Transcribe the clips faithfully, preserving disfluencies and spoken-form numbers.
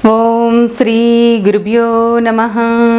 ఓం శ్రీ గురుభ్యో నమః.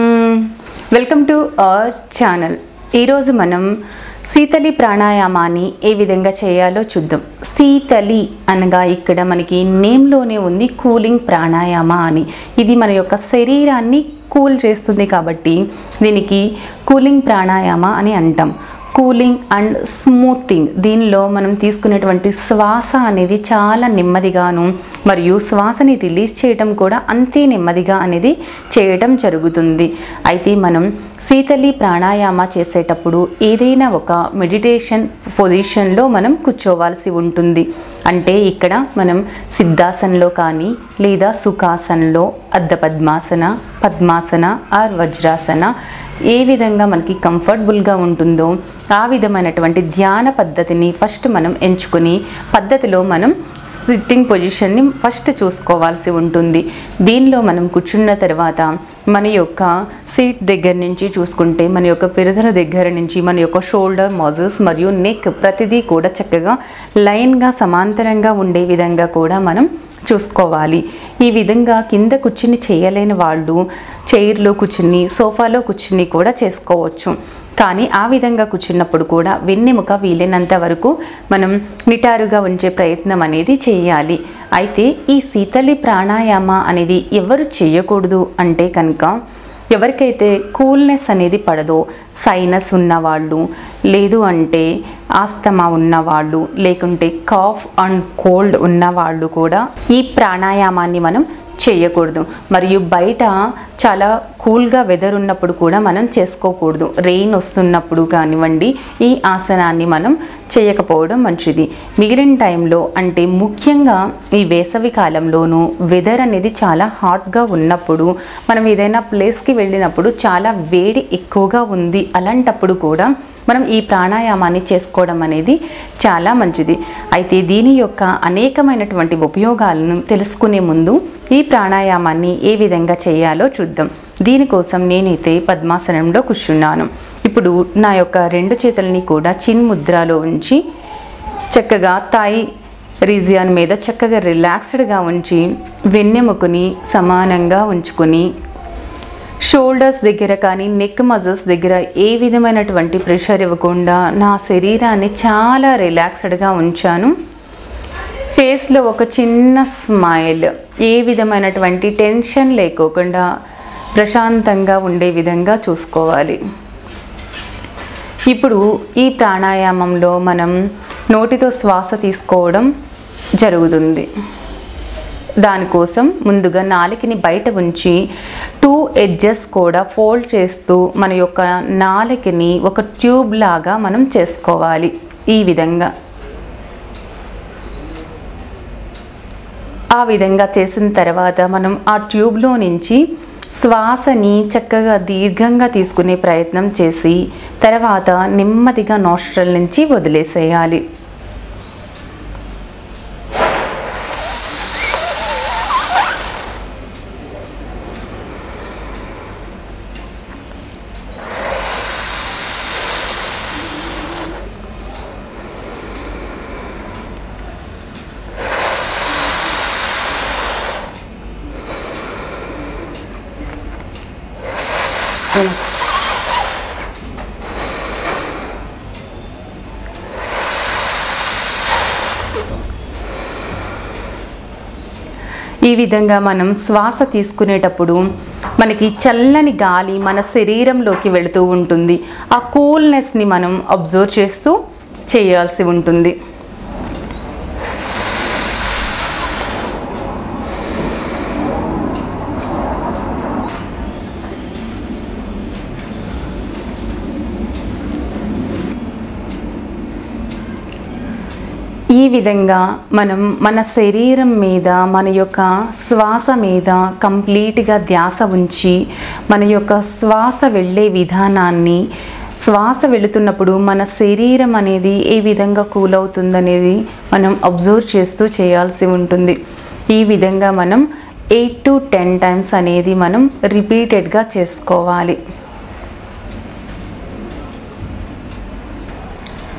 Welcome to our channel. ఈరోజు మనం శీతలి ప్రాణాయామాన్ని ఏ విధంగా చేయాలో చూద్దాం. శీతలి అనగా ఇక్కడ మనకి నేమ్లోనే ఉంది కూలింగ్ ప్రాణాయామ అని. ఇది మన యొక్క శరీరాన్ని కూల్ చేస్తుంది కాబట్టి దీనికి కూలింగ్ ప్రాణాయామ అని అంటాం. కూలింగ్ అండ్ స్మూతింగ్, దీనిలో మనం తీసుకునేటువంటి శ్వాస అనేది చాలా నెమ్మదిగాను మరియు శ్వాసని రిలీజ్ చేయటం కూడా అంతే నెమ్మదిగా అనేది చేయటం జరుగుతుంది. అయితే మనం శీతలి ప్రాణాయామ చేసేటప్పుడు ఏదైనా ఒక మెడిటేషన్ పొజిషన్లో మనం కూర్చోవాల్సి ఉంటుంది. అంటే ఇక్కడ మనం సిద్ధాసనలో కానీ లేదా సుఖాసనలో, అర్ధ పద్మాసన, పద్మాసన ఆర్ వజ్రాసన ఏ విధంగా మనకి కంఫర్టబుల్గా ఉంటుందో ఆ విధమైనటువంటి ధ్యాన పద్ధతిని ఫస్ట్ మనం ఎంచుకొని పద్ధతిలో మనం సిట్టింగ్ పొజిషన్ని ఫస్ట్ చూసుకోవాల్సి ఉంటుంది. దీనిలో మనం కూర్చున్న తర్వాత మన యొక్క సీట్ దగ్గర నుంచి చూసుకుంటే మన యొక్క పిరదల దగ్గర నుంచి మన యొక్క షోల్డర్ మజిల్స్ మరియు నెక్ ప్రతిదీ కూడా చక్కగా లైన్గా సమాంతరంగా ఉండే విధంగా కూడా మనం చూసుకోవాలి. ఈ విధంగా కింద కూర్చుని చేయలేని వాళ్ళు చైర్లో కూర్చుని, సోఫాలో కూర్చుని కూడా చేసుకోవచ్చు. కానీ ఆ విధంగా కూర్చున్నప్పుడు కూడా వెన్నెముక వీలైనంత వరకు మనం నిటారుగా ఉంచే ప్రయత్నం అనేది చేయాలి. అయితే ఈ శీతలి ప్రాణాయామ అనేది ఎవరు చేయకూడదు అంటే కనుక ఎవరికైతే కూల్నెస్ అనేది పడదో, సైనస్ ఉన్నవాళ్ళు, లేదు అంటే ఆస్తమా ఉన్నవాళ్ళు, లేకుంటే కాఫ్ అండ్ కోల్డ్ ఉన్నవాళ్ళు కూడా ఈ ప్రాణాయామాన్ని మనం చేయకూడదు. మరియు బయట చాలా కూల్గా వెదర్ ఉన్నప్పుడు కూడా మనం చేసుకోకూడదు. రెయిన్ వస్తున్నప్పుడు కానివ్వండి ఈ ఆసనాన్ని మనం చేయకపోవడం మంచిది. మిగిలిన టైంలో అంటే ముఖ్యంగా ఈ వేసవి కాలంలోనూ వెదర్ అనేది చాలా హాట్గా ఉన్నప్పుడు మనం ఏదైనా ప్లేస్కి వెళ్ళినప్పుడు చాలా వేడి ఎక్కువగా ఉంది, అలాంటప్పుడు కూడా మనం ఈ ప్రాణాయామాన్ని చేసుకోవడం అనేది చాలా మంచిది. అయితే దీని యొక్క అనేకమైనటువంటి ఉపయోగాలను తెలుసుకునే ముందు ఈ ప్రాణాయామాన్ని ఏ విధంగా చేయాలో చూద్దాం. దీనికోసం నేనైతే పద్మాసనంలో కూర్చున్నాను. ఇప్పుడు నా యొక్క రెండు చేతులని కూడా చిన్ ముద్రలో ఉంచి చక్కగా థాయ్ రీజియన్ మీద చక్కగా రిలాక్స్డ్గా ఉంచి వెన్నెముకని సమానంగా ఉంచుకొని షోల్డర్స్ దగ్గర కానీ నెక్ మజిల్స్ దగ్గర ఏ విధమైనటువంటి ప్రెషర్ ఇవ్వకుండా నా శరీరాన్ని చాలా రిలాక్స్డ్గా ఉంచాను. ఫేస్లో ఒక చిన్న స్మైల్, ఏ విధమైనటువంటి టెన్షన్ లేకోకుండా ప్రశాంతంగా ఉండే విధంగా చూసుకోవాలి. ఇప్పుడు ఈ ప్రాణాయామంలో మనం నోటితో శ్వాస తీసుకోవడం జరుగుతుంది. దానికోసం ముందుగా నాలికని బయట ఉంచి టూ ఎడ్జెస్ కూడా ఫోల్డ్ చేస్తూ మన యొక్క నాలికని ఒక ట్యూబ్ లాగా మనం చేసుకోవాలి. ఈ విధంగా ఆ విధంగా చేసిన తర్వాత మనం ఆ ట్యూబ్లో నుంచి శ్వాసని చక్కగా దీర్ఘంగా తీసుకునే ప్రయత్నం చేసి తర్వాత నెమ్మదిగా నోస్ట్రల్ నుంచి వదిలేసేయాలి. ఈ విధంగా మనం శ్వాస తీసుకునేటప్పుడు మనకి చల్లని గాలి మన శరీరంలోకి వెళుతూ ఉంటుంది. ఆ కూల్నెస్ని మనం అబ్జర్వ్ చేస్తూ చేయాల్సి ఉంటుంది. ఈ విధంగా మనం మన శరీరం మీద మన యొక్క శ్వాస మీద కంప్లీట్గా ధ్యాస ఉంచి మన యొక్క శ్వాస వెళ్ళే విధానాన్ని, శ్వాస వెళుతున్నప్పుడు మన శరీరం అనేది ఏ విధంగా కూల్ అవుతుందనేది మనం అబ్జర్వ్ చేస్తూ చేయాల్సి ఉంటుంది. ఈ విధంగా మనం ఎయిట్ టు టెన్ టైమ్స్ అనేది మనం రిపీటెడ్గా చేసుకోవాలి.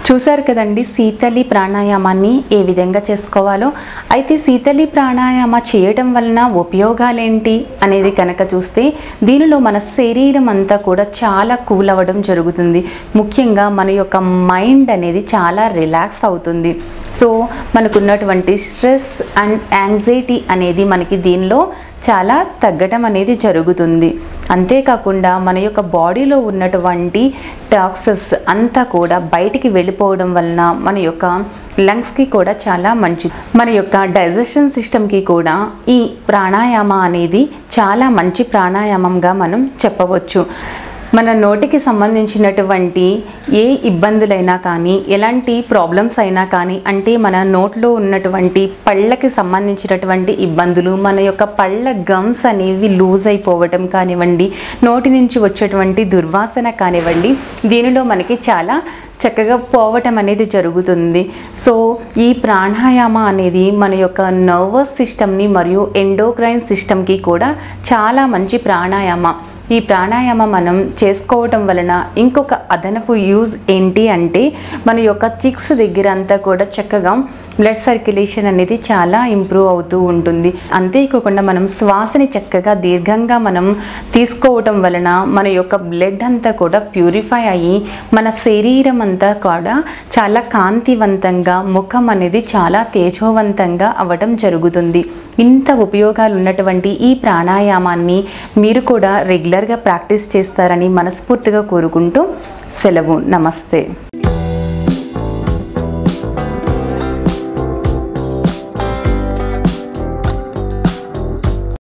చూసారు కదండి శీతలి ప్రాణాయామాన్ని ఏ విధంగా చేసుకోవాలో. అయితే శీతలి ప్రాణాయామ చేయడం వలన ఉపయోగాలేంటి అనేది కనుక చూస్తే దీనిలో మన శరీరం అంతా కూడా చాలా కూల్ అవ్వడం జరుగుతుంది. ముఖ్యంగా మన యొక్క మైండ్ అనేది చాలా రిలాక్స్ అవుతుంది. సో మనకున్నటువంటి స్ట్రెస్ అండ్ యాంగ్జైటీ అనేది మనకి దీనిలో చాలా తగ్గటం అనేది జరుగుతుంది. అంతేకాకుండా మన యొక్క బాడీలో ఉన్నటువంటి టాక్సిన్స్ అంతా కూడా బయటికి వెళ్ళిపోవడం వలన మన యొక్క లంగ్స్కి కూడా చాలా మంచిది. మన యొక్క డైజెషన్ సిస్టమ్కి కూడా ఈ ప్రాణాయామ అనేది చాలా మంచి ప్రాణాయామంగా మనం చెప్పవచ్చు. మన నోటికి సంబంధించినటువంటి ఏ ఇబ్బందులైనా కానీ, ఎలాంటి ప్రాబ్లమ్స్ అయినా కానీ, అంటే మన నోట్లో ఉన్నటువంటి పళ్ళకి సంబంధించినటువంటి ఇబ్బందులు, మన యొక్క పళ్ళ గమ్స్ అనేవి లూజ్ అయిపోవటం కానివ్వండి, నోటి నుంచి వచ్చేటువంటి దుర్వాసన కానివ్వండి, దీనిలో మనకి చాలా చక్కగా పోవటం అనేది జరుగుతుంది. సో ఈ ప్రాణాయామ అనేది మన యొక్క నర్వస్ సిస్టమ్ని మరియు ఎండోక్రైన్ సిస్టమ్కి కూడా చాలా మంచి ప్రాణాయామ. ఈ ప్రాణాయామం మనం చేసుకోవటం వలన ఇంకొక అదనపు యూజ్ ఏంటి అంటే మన యొక్క చిక్స్ దగ్గర అంతా కూడా చక్కగా బ్లడ్ సర్క్యులేషన్ అనేది చాలా ఇంప్రూవ్ అవుతూ ఉంటుంది. అంతేకాకుండా మనం శ్వాసని చక్కగా దీర్ఘంగా మనం తీసుకోవటం వలన మన యొక్క బ్లడ్ అంతా కూడా ప్యూరిఫై అయ్యి మన శరీరం అంతా కూడా చాలా కాంతివంతంగా, ముఖం అనేది చాలా తేజోవంతంగా అవ్వడం జరుగుతుంది. ఇంత ఉపయోగాలు ఉన్నటువంటి ఈ ప్రాణాయామాన్ని మీరు కూడా రెగ్యులర్గా ప్రాక్టీస్ చేస్తారని మనస్ఫూర్తిగా కోరుకుంటూ సెలవు. నమస్తే.